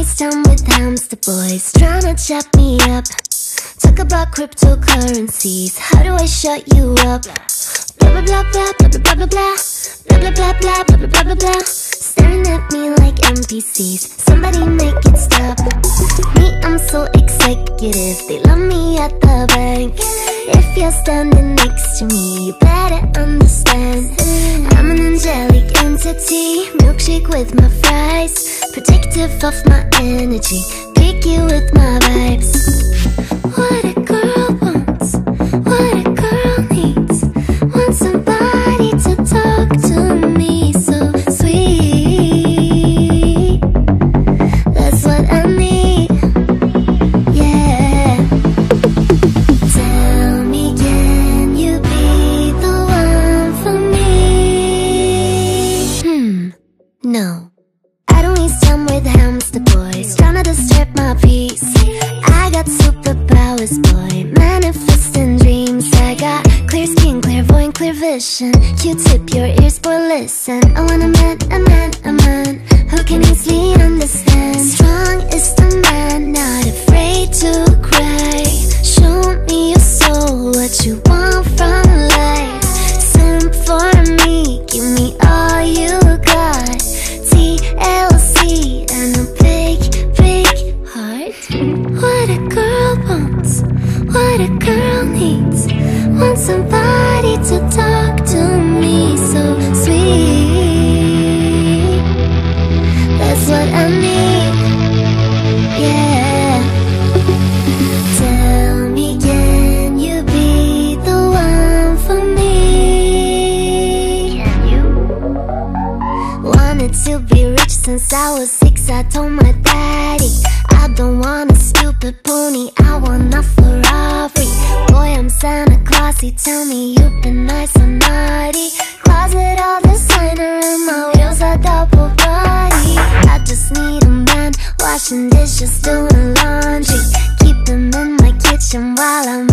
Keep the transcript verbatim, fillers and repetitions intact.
waste time with hamster boys tryna chat me up. Talk about cryptocurrencies, how do I shut you up? Blah blah blah blah blah blah blah blah blah blah blah blah blah blah blah blah blah. Staring at me like N P Cs, somebody make it stop. Me, I'm so executive, they love me at the bank. If you're standing next to me, you better understand I'm an angelic entity, milkshake with my fries, protective of my energy, picky with my vibes. What a girl wants, what a girl needs, wants somebody to talk to me so sweet. That's what I need, yeah. Tell me, can you be the one for me? Hmm, no. I don't waste time with hamster boys tryna disturb my peace. I got superpowers, boy, manifesting dreams. I got clear skin, clairvoyant, clear vision. Q-tip your ears, boy, listen. I want a man, a man, a man who can easily understand. Strong is the man, not afraid to cry. Show me your soul, what you want from life. Simp for me, give me all you got. T L C and a big, big heart. What a girl wants, what a girl needs, wants somebody to talk to me so sweet. That's what I need, yeah. Tell me, can you be the one for me? Can you? Wanted to be rich since I was six, I told my daddy I don't want a stupid pony, I want a Ferrari. Boy, I'm Santa Clausy, tell me you've been nice or naughty. Closet all designer and my wheels are double body. I just need a man, washing dishes, doing laundry, keep them in my kitchen while I'm